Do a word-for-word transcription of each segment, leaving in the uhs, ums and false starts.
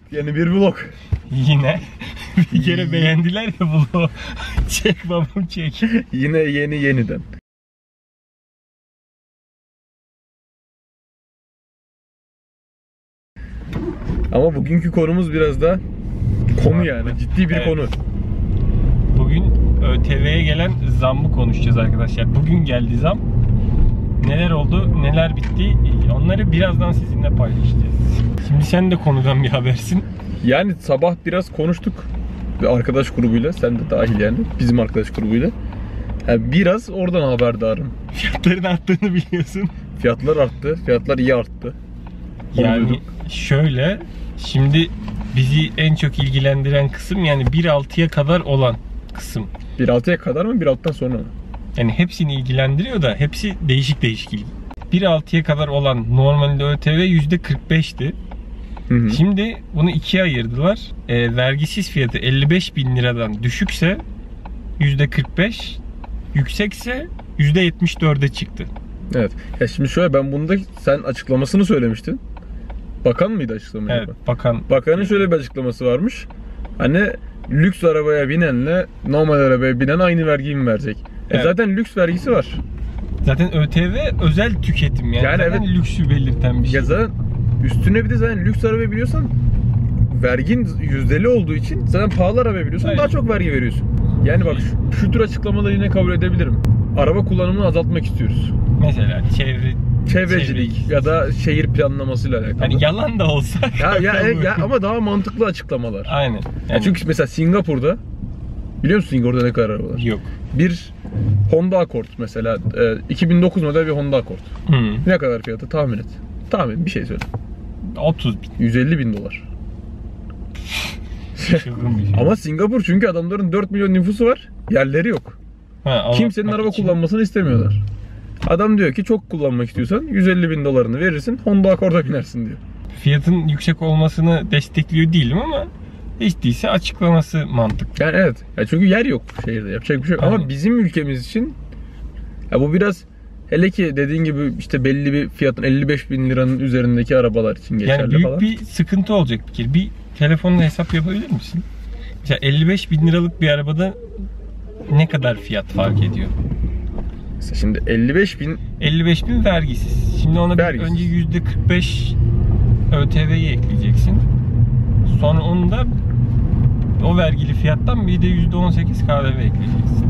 Yeni bir vlog. Yine bir kere beğendiler ya vlogu. Çek babam çek. Yine yeni yeniden. Ama bugünkü konumuz biraz da konu yani ciddi bir evet. konu. Bugün ÖTV'ye gelen zammı konuşacağız arkadaşlar. Bugün geldi zam. Neler oldu, neler bitti onları birazdan sizinle paylaşacağız. Şimdi sen de konudan bir habersin. Yani sabah biraz konuştuk bir arkadaş grubuyla, sen de dahil yani bizim arkadaş grubuyla. Yani biraz oradan haberdarım. Fiyatların arttığını biliyorsun. Fiyatlar arttı, fiyatlar iyi arttı. Yani şöyle, şimdi bizi en çok ilgilendiren kısım yani bir altıya kadar olan kısım. bir altıya kadar mı, bir altıdan sonra mı? Yani hepsini ilgilendiriyor da hepsi değişik değişik ilgi. bir altıya kadar olan normalde ÖTV yüzde kırk beşti. Hı hı. Şimdi bunu ikiye ayırdılar. E, vergisiz fiyatı elli beş bin liradan düşükse yüzde kırk beş, yüksekse yüzde yetmiş dörde çıktı. Evet. Ya şimdi şöyle, ben bunda sen açıklamasını söylemiştin. Bakan mıydı açıklamayı? Evet, bakan. Bakanın şöyle bir açıklaması varmış. Hani lüks arabaya binenle normal arabaya binen aynı vergiyi mi verecek? Evet. E zaten lüks vergisi var. Zaten ÖTV özel tüketim yani. Yani zaten evet. Lüksü belirten bir şey. Ya zaten üstüne bir de zaten lüks arabaya biniyorsan vergin yüzdeli olduğu için zaten pahalı arabaya biniyorsan Aynen. daha çok vergi veriyorsun. Yani bak şu, şu tür açıklamaları yine kabul edebilirim. Araba kullanımını azaltmak istiyoruz. Mesela çevre Çevrecilik çevre- ya da şehir planlamasıyla alakalı. Hani yalan da olsa. Ya, ya, ya ama daha mantıklı açıklamalar. Aynen. Yani Yani çünkü mesela Singapur'da, biliyor musun Singapur'da ne kadar araba var? yok. Bir Honda Accord mesela, e, iki bin dokuz model bir Honda Accord. Hmm. Ne kadar fiyatı tahmin et. Tahmin bir şey söyle. otuz bin. yüz elli bin dolar. Çılgın bir şey. Ama Singapur çünkü adamların dört milyon nüfusu var. Yerleri yok. Ha, Kimsenin anlatmak araba için. kullanmasını istemiyorlar. Adam diyor ki çok kullanmak istiyorsan yüz elli bin dolarını verirsin, Honda Accord'a binersin diyor. Fiyatın yüksek olmasını destekliyor değilim ama hiç değilse açıklaması mantıklı. Yani evet. Ya çünkü yer yok şehirde, yapacak bir şey yok. Aynen. Ama bizim ülkemiz için ya bu biraz, hele ki dediğin gibi işte belli bir fiyatın elli beş bin liranın üzerindeki arabalar için geçerli Yani büyük falan. bir sıkıntı olacak bir kere. Bir telefonla hesap yapabilir misin? Mesela elli beş bin liralık bir arabada ne kadar fiyat fark ediyor? Mesela şimdi elli beş bin elli beş bin vergisiz. Şimdi ona bir Vergisiz. önce yüzde kırk beş ÖTV'yi ekleyeceksin. Sonra onu da o vergili fiyattan bir de yüzde on sekiz K D V ekleyeceksin.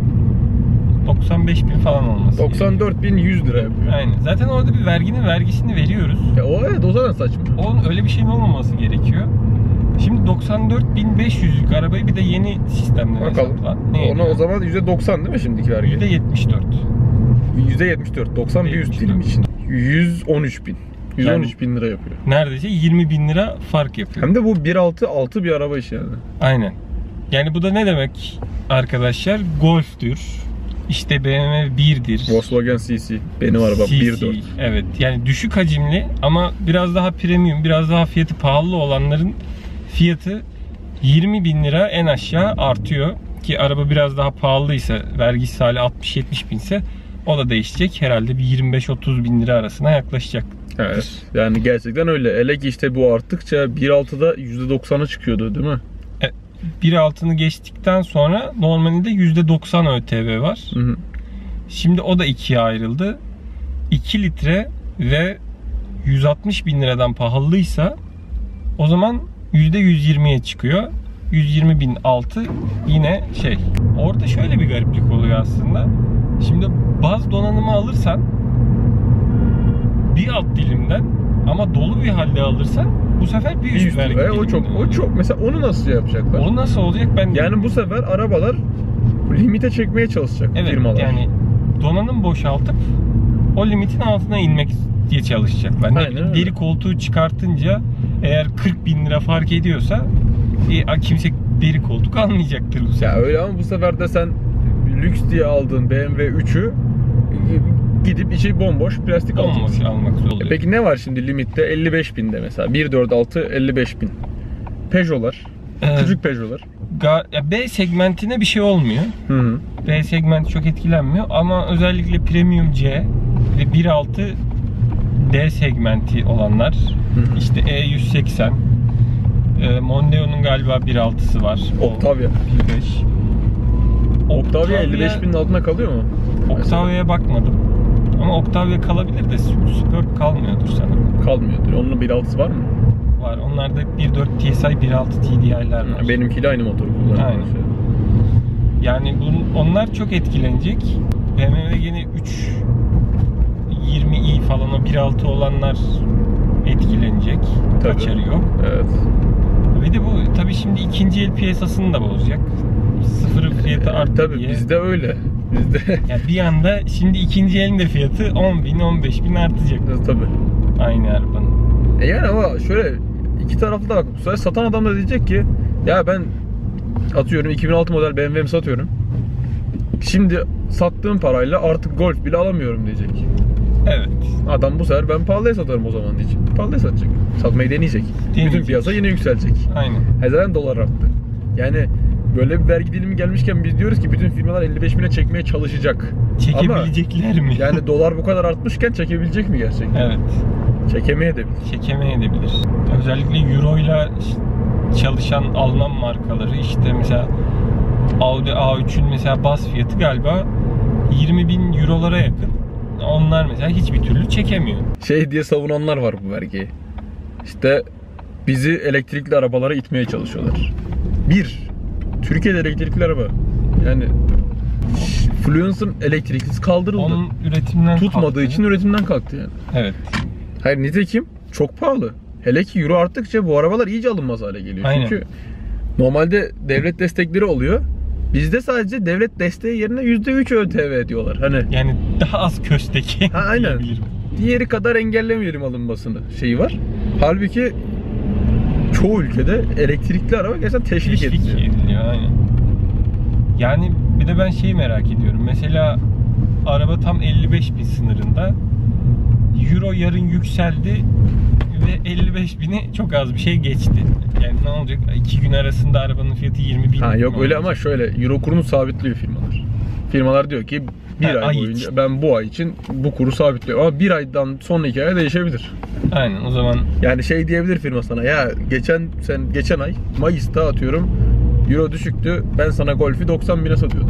doksan beş bin falan olması doksan dört bin yüz lira yapıyor. Aynen. Zaten orada bir verginin vergisini veriyoruz. Ya o evet, o zaten saçma. Onun öyle bir şeyin olmaması gerekiyor. Şimdi doksan dört bin beş yüzlük arabayı bir de yeni sistemle Bakalım. hesapla. Ona ediyor? o zaman yüzde doksan değil mi şimdiki vergi? yüzde yetmiş dört. yüzde yetmiş dört. doksan bir yüz dilim için. yüz on üç bin. yüz on üç bin lira yapıyor. Neredeyse yirmi bin lira fark yapıyor. Hem de bu bir altı altı bir araba işi yani. Aynen. Yani bu da ne demek arkadaşlar? Golf'tür. İşte B M W birdir. Volkswagen C C. Benim arabam C C, bir dört. Evet. Yani düşük hacimli ama biraz daha premium, biraz daha fiyatı pahalı olanların fiyatı yirmi bin lira en aşağı artıyor. Ki araba biraz daha pahalıysa, vergisi hali altmış yetmiş binse o da değişecek. Herhalde bir yirmi beş otuz bin lira arasına yaklaşacak. Evet. Yani gerçekten öyle. Hele ki işte bu arttıkça bir altıda yüzde doksana çıkıyordu değil mi? bir altını geçtikten sonra normalde yüzde doksan ÖTV var. Hı hı. Şimdi o da ikiye ayrıldı. iki litre ve yüz altmış bin liradan pahalıysa o zaman yüzde yüz yirmiye çıkıyor. yüz yirmi bin altı yine şey. Orada şöyle bir gariplik oluyor aslında. Şimdi baz donanımı alırsan bir alt dilimden ama dolu bir halde alırsan bu sefer bir üst, Bir üst vergi ve o çok diliminden o oluyor. çok mesela onu nasıl yapacaklar? O nasıl olacak ben de Yani bu sefer arabalar limite çekmeye çalışacak evet, firmalar. yani donanım boşaltıp o limitin altına inmek diye çalışacaklar. Ne Aynen bileyim, öyle. deri koltuğu çıkartınca eğer kırk bin lira fark ediyorsa e, kimse deri koltuk almayacaktır bu sefer. Ya öyle ama bu sefer de sen lüks diye aldığın B M W üçü gidip içi bomboş plastik Olmamış alacaksın. almak zor oluyor. E peki ne var şimdi limitte? elli beş binde mesela. bir dört altı elli beş bin. Peugeot'lar. Ee, Küçük Peugeot'lar. Ga- ya B segmentine bir şey olmuyor. Hı hı. B segmenti çok etkilenmiyor ama özellikle Premium C ve bir altı D segmenti olanlar Hı hı. işte E yüz seksen e, Mondeo'nun galiba bir altısı var. Octavia. bir beş. Octavia elli beş binin altına kalıyor mu? Octavia'ya bakmadım. Ama Octavia kalabilir de Superb kalmıyordur sanırım. Kalmıyordur. Onun bir altısı var mı? Var. Onlarda bir dört T S I, bir altı T D I'ler var. Benimkiyle aynı motoru kullanıyor. Aynen. Yani bun, onlar çok etkilenecek. B M W yine üç yirmi i falan, o bir altı olanlar etkilenecek. Tabii. Kaçarı yok. Evet. Ve de bu tabii şimdi ikinci el piyasasını da bozacak. Sıfır fiyatı arttı Tabii diye. bizde öyle. Bizde. Yani bir anda şimdi ikinci elin de fiyatı on bin on beş bin artacak. Tabii. Aynı arabanın. E yani ama şöyle iki taraflı da bak. Bu sefer satan adam da diyecek ki ya ben atıyorum iki bin altı model B M W'mi satıyorum. Şimdi sattığım parayla artık Golf bile alamıyorum diyecek. Evet. Adam bu sefer ben pahalıya satarım o zaman diyecek. Pahalıya satacak. Satmayı deneyecek. Deneyecek. Bütün piyasa yine yükselecek. Aynen. Her zaman dolar arttı. Yani böyle bir vergi dilimi gelmişken biz diyoruz ki bütün firmalar elli beş bine çekmeye çalışacak. Çekebilecekler Ama mi? yani dolar bu kadar artmışken çekebilecek mi gerçekten? Evet. Çekemeye de bilir. Çekemeyebilir. Özellikle Euro'yla çalışan Alman markaları, işte mesela Audi A üçün mesela bas fiyatı galiba yirmi bin eurolara yakın. Onlar mesela hiçbir türlü çekemiyor. Şey diye savunanlar var bu vergiyi. İşte bizi elektrikli arabalara itmeye çalışıyorlar. Bir, Türkiye'de elektrikli araba yani Fluence'ın elektriklisi kaldırıldı. Onun üretimden tutmadığı kalktı. için üretimden kalktı yani. Evet. Hayır, nitekim çok pahalı. Hele ki euro arttıkça bu arabalar iyice alınmaz hale geliyor. Aynen. Çünkü normalde devlet destekleri oluyor. Bizde sadece devlet desteği yerine yüzde üç ÖTV ediyorlar. Hani Yani daha az kösteke ha, aynen. diyebilirim. Diğeri kadar engellemeyelim alınmasını şeyi var. Halbuki çoğu ülkede elektrikli araba gerçekten teşvik, Teşvik ediliyor. ediliyor. Aynen. Yani bir de ben şeyi merak ediyorum. Mesela araba tam elli beş bin sınırında. Euro yarın yükseldi ve elli beş bini çok az bir şey geçti. Yani ne olacak? İki gün arasında arabanın fiyatı yirmi bin. Ha yok mi öyle olacak? ama şöyle euro kurunu sabitliyor firmalar. Firmalar diyor ki bir Ha, ay, ay boyunca için. ben bu ay için bu kuru sabitliyorum ama bir aydan sonraki aya değişebilir. Aynen, o zaman Yani şey diyebilir firma sana ya geçen sen geçen ay Mayıs'ta atıyorum euro düşüktü, ben sana Golf'i doksan bine satıyordum.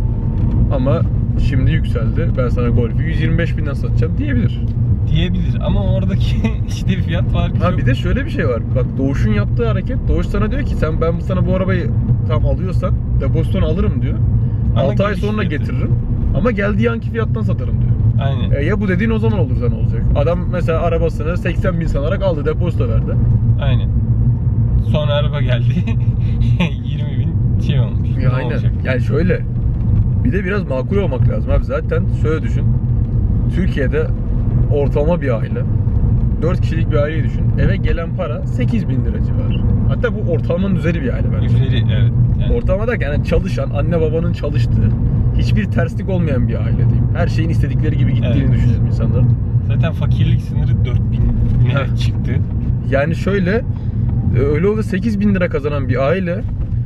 Ama şimdi yükseldi, ben sana Golf'i yüz yirmi beş binden satacağım diyebilir. diyebilir ama oradaki işte fiyat farkı Ha çok. bir de şöyle bir şey var. Bak Doğuş'un yaptığı hareket. Doğuş sana diyor ki sen ben sana bu arabayı tam alıyorsan depozitonu alırım diyor. Ama altı ay geliş sonra fiyatı. getiririm. Ama geldiği anki fiyattan satarım diyor. Aynen. E ya bu dediğin o zaman olursa ne olacak? Adam mesela arabasını seksen bin sanarak aldı, depozito verdi. Aynen. Sonra araba geldi. yirmi bin şey olmuş. Ya Ne aynen. olacak? Yani şöyle. Bir de biraz makul olmak lazım abi. Zaten şöyle düşün. Türkiye'de ortalama bir aile, dört kişilik bir aileyi düşün. Eve gelen para sekiz bin lira civarı. Hatta bu ortalamanın üzeri bir aile bence. Üzeri, evet. Yani Ortalama derken yani çalışan, anne babanın çalıştığı, hiçbir terslik olmayan bir aile diyeyim. Her şeyin istedikleri gibi gittiğini Evet. düşünelim insanların. zaten fakirlik sınırı dört bin Heh. çıktı. Yani şöyle, öyle oldu sekiz bin lira kazanan bir aile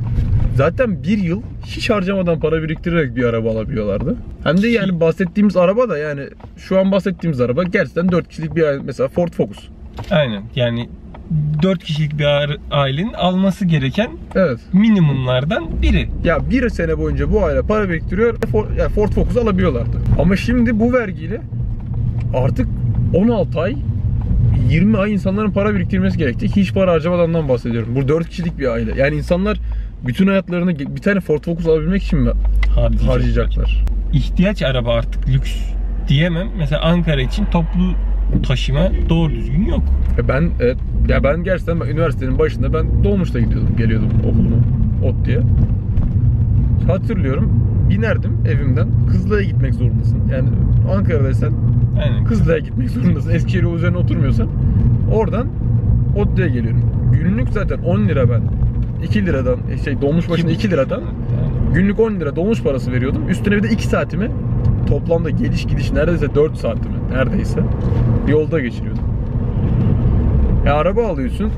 zaten bir yıl hiç harcamadan para biriktirerek bir araba alabiliyorlardı. Hem de yani bahsettiğimiz araba da yani şu an bahsettiğimiz araba gerçekten dört kişilik bir aile. Mesela Ford Focus. Aynen. Yani dört kişilik bir aile- ailenin alması gereken Evet. minimumlardan biri. Ya bir sene boyunca bu aile para biriktiriyor, Ford, yani Ford Focus alabiliyorlardı. Ama şimdi bu vergiyle artık on altı ay, yirmi ay insanların para biriktirmesi gerekecek. Hiç para harcamadandan bahsediyorum. Bu dört kişilik bir aile. Yani insanlar bütün hayatlarını bir tane Ford Focus alabilmek için mi Harcayacaklar. harcayacaklar? İhtiyaç araba artık lüks diyemem. Mesela Ankara için toplu taşıma doğru düzgün yok. E Ben evet, ya ben gerçekten ben üniversitenin başında ben dolmuşta gidiyordum, geliyordum okuluma, ot diye. Hatırlıyorum, binerdim evimden, Kızılay'a gitmek zorundasın. Yani Ankara'daysan Aynen. Kızılay'a gitmek zorundasın. Eskişehir yolu üzerine oturmuyorsan oradan Otlu'ya geliyorum. Günlük zaten on lira ben. iki liradan şey dolmuş başına iki liradan Yani. günlük on lira dolmuş parası veriyordum. Üstüne bir de iki saatimi toplamda geliş gidiş neredeyse dört saatimi neredeyse yolda geçiriyordum. Ya araba alıyorsun.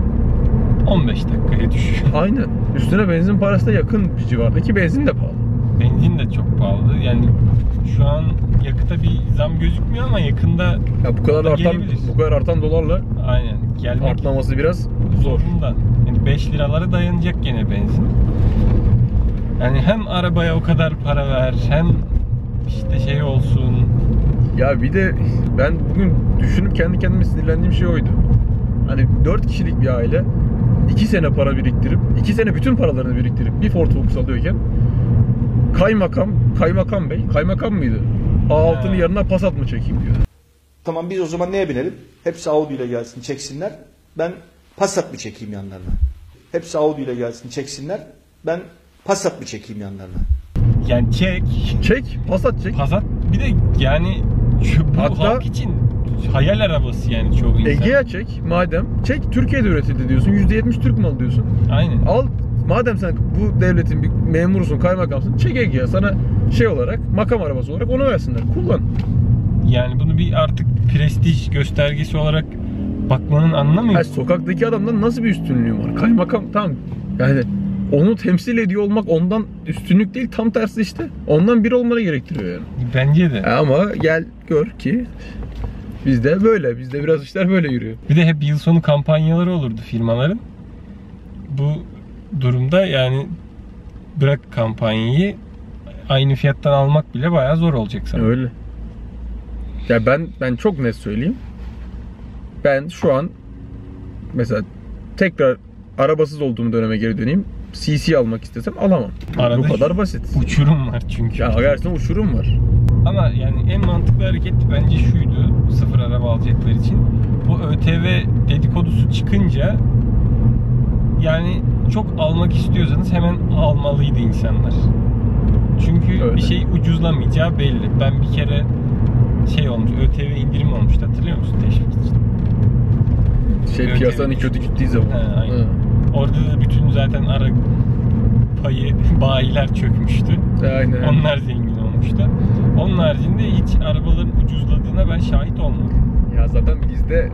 on beş dakikaya düşüyor. Aynen. Üstüne benzin parası da yakın bir civarda ki benzin de pahalı. Benzin de çok pahalı. Yani Şu an yakıta bir zam gözükmüyor ama yakında Ya bu kadar artan gelebilir. bu kadar artan dolarla aynen gelmek artmaması biraz zor. zorunda. Yani beş liralara dayanacak gene benzin. Yani hem arabaya o kadar para ver, hem işte şey olsun. Ya bir de ben bugün düşünüp kendi kendime sinirlendiğim şey oydu. Hani dört kişilik bir aile iki sene para biriktirip, iki sene bütün paralarını biriktirip bir Ford Focus alıyorken kaymakam, kaymakam bey, kaymakam mıydı? A altının He. yanına Passat mı çekeyim diyor. Tamam biz o zaman neye binelim? Hepsi Audi ile gelsin çeksinler. Ben Passat mı çekeyim yanlarına? Hepsi Audi ile gelsin çeksinler. Ben Passat mı çekeyim yanlarına? Yani çek, Çek, Passat çek. Passat bir de yani şu, bu Hatta- halk için hayal arabası yani çoğu insan. Egea çek madem. Çek, Türkiye'de üretildi diyorsun. yüzde yetmiş Türk malı diyorsun. Aynen. Al, madem sen bu devletin bir memurusun, kaymakamsın, çek Egea. Sana şey olarak, makam arabası olarak onu versinler. Kullan. Yani bunu bir artık prestij göstergesi olarak bakmanın anlamı yok. Yani sokaktaki adamdan nasıl bir üstünlüğü var? Kaymakam tamam. Yani onu temsil ediyor olmak ondan üstünlük değil, tam tersi işte. Ondan biri olmanı gerektiriyor yani. Bence de. Ama gel gör ki bizde böyle. Bizde biraz işler böyle yürüyor. Bir de hep yıl sonu kampanyaları olurdu firmaların. Bu durumda yani bırak kampanyayı, aynı fiyattan almak bile bayağı zor olacak sana. Öyle. Ya ben ben çok net söyleyeyim. Ben şu an mesela tekrar arabasız olduğum döneme geri döneyim. C C almak istesem alamam. Arada Bu kadar basit. Uçurum var çünkü. Ya gerçekten uçurum var. Ama yani en mantıklı hareket bence şuydu, sıfır araba alacaklar için. Bu ÖTV dedikodusu çıkınca yani çok almak istiyorsanız hemen almalıydı insanlar. Çünkü Öyle. bir şey ucuzlamayacağı belli. Ben bir kere şey olmuş, ÖTV indirim olmuştu, hatırlıyor musun, teşvik için? Şey Evet, piyasanın evet. kötü gittiği zaman. He, aynen. Hı. Orada da bütün zaten ara payı bayiler çökmüştü. Aynen. Onlar zengin olmuştu. Onun haricinde hiç arabaların ucuzladığına ben şahit olmadım. Ya zaten bizde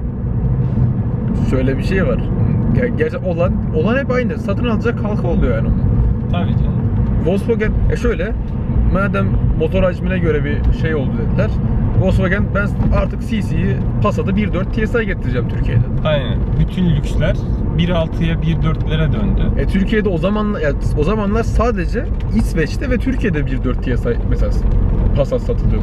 şöyle bir şey var. Ger- Gerçi olan olan hep aynı. Satın alacak halka oluyor yani onu. Tabii canım. Volkswagen e şöyle, madem motor hacmine göre bir şey oldu dediler. Volkswagen ben artık C C'yi Passat'ı bir nokta dört T S I getireceğim Türkiye'de. Aynen. Bütün lüksler bir nokta altıya bir nokta dörtlere döndü. E Türkiye'de o zamanlar ya, o zamanlar sadece İsveç'te ve Türkiye'de bir nokta dört T S I mesela Passat satılıyordu.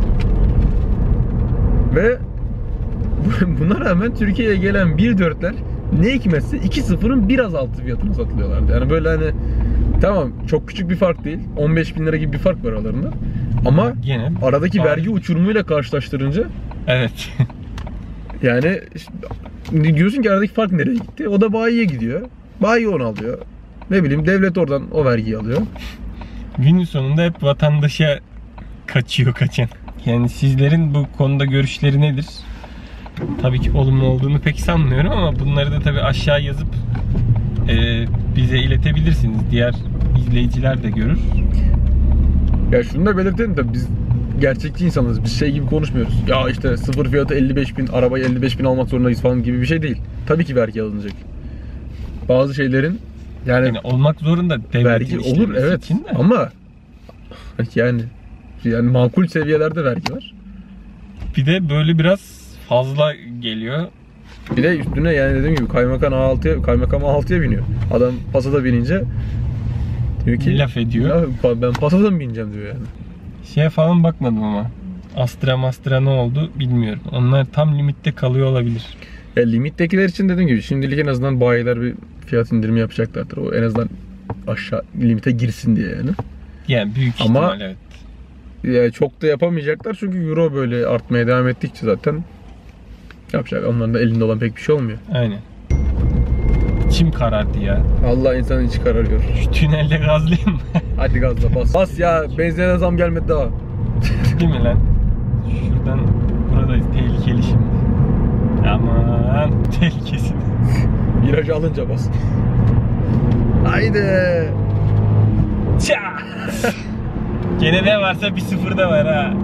Ve buna rağmen Türkiye'ye gelen bir nokta dörtler ne hikmetse iki nokta sıfırın biraz altı fiyatına satılıyorlardı. Yani böyle hani tamam çok küçük bir fark değil. on beş bin lira gibi bir fark var aralarında. Ama Gene aradaki Abi. vergi uçurumuyla karşılaştırınca evet. yani işte, diyorsun ki aradaki fark nereye gitti? O da bayiye gidiyor. Bayi onu alıyor. Ne bileyim devlet oradan o vergiyi alıyor. Günün sonunda hep vatandaşa kaçıyor kaçan. Yani sizlerin bu konuda görüşleri nedir? Tabii ki olumlu olduğunu pek sanmıyorum ama bunları da tabii aşağı yazıp e, bize iletebilirsiniz. Diğer izleyiciler de görür. Ya şunu da belirtelim de biz gerçekçi insanız. Biz şey gibi konuşmuyoruz. Ya işte sıfır fiyatı elli beş bin, arabayı elli beş bin almak zorundayız falan gibi bir şey değil. Tabii ki vergi alınacak. Bazı şeylerin yani, Yani olmak zorunda devletin vergi olur işlemesi evet için de. ama yani yani makul seviyelerde vergi var. Bir de böyle biraz fazla geliyor. Bir de üstüne yani dediğim gibi kaymakam A altıya kaymakam A altıya biniyor. Adam Passat'a binince diyor ki Laf ediyor. Ya ben Passat'a mı bineceğim diyor yani. Şeye falan bakmadım ama. Astra Mastra ne oldu bilmiyorum. Onlar tam limitte kalıyor olabilir. Ya limittekiler için dediğim gibi şimdilik en azından bayiler bir fiyat indirimi yapacaklardır. O en azından aşağı limite girsin diye yani. Yani büyük Ama- ihtimal evet. Ya çok da yapamayacaklar çünkü euro böyle artmaya devam ettikçe zaten yapacak. Onların da elinde olan pek bir şey olmuyor. Aynen. İçim karardı ya. Allah insanın içi kararıyor. Şu tünelde gazlayayım mı? Hadi gazla bas. Bas ya, benzine zam gelmedi daha. Değil mi lan? Şuradan buradayız. Tehlikeli şimdi. Aman tehlikesi. Virajı alınca bas. Haydi. Ça! Gene ne varsa bir sıfır da var ha.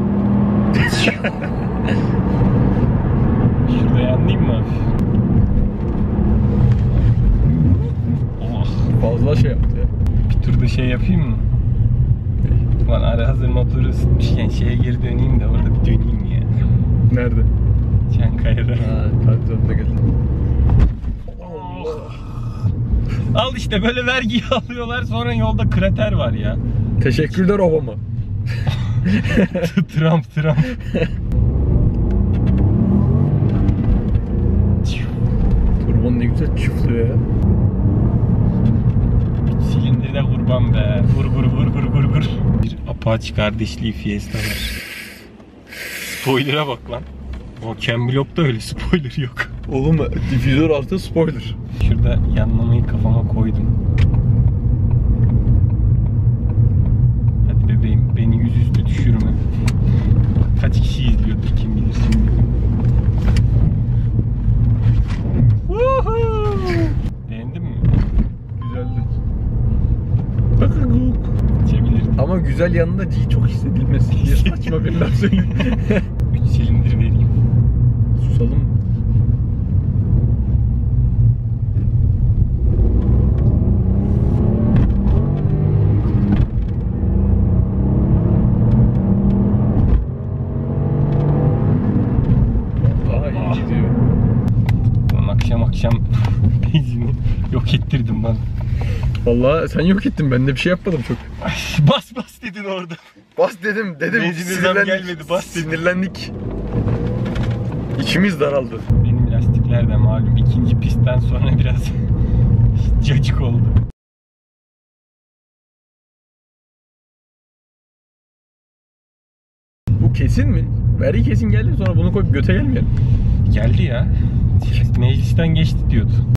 Şurada yanlayayım mı hafif? Oh. Fazla şey yaptı ya. Bir turda şey yapayım mı? Lan ara hazır motoru ısıtmışken şeye geri döneyim de orada bir döneyim ya. Nerede? Çankaya'da. Ha, kalktığımda geldim. Al işte böyle vergiyi alıyorlar, sonra yolda krater var ya. Teşekkürler Obama. Trump Trump. Turbon ne güzel çiftliyor ya. Silindirde kurban be. Vur vur vur vur vur vur. Bir Apache kardeşliği Fiesta var. Spoiler'a bak lan. O Cam Block'ta öyle spoiler yok. Oğlum difüzör altı spoiler. Şurada yanlamayı kafama koydum. Hadi bebeğim, beni yüzüstü düşürme. Kaç kişi izliyordur kim bilir şimdi. Beğendin mi? Güzeldi. Bakın. Çevirirdim. Ama güzel yanında G çok hissedilmesin diye saçma bir laf söyleyeyim. Üç silindir vereyim. Susalım mı? Daha iyi gidiyor. Lan akşam akşam benzini yok ettirdim bana. Vallahi sen yok ettin, ben de bir şey yapmadım çok. Bas bas dedin orada. Bas dedim, dedim. Benzin zam gelmedi, bas dedim. Sinirlendik. İçimiz daraldı. Benim lastikler de malum ikinci pistten sonra biraz cacık oldu. Bu kesin mi? Vergi kesin geldi, sonra bunu koyup göte gelmeyelim. Geldi ya. Meclisten geçti diyordu.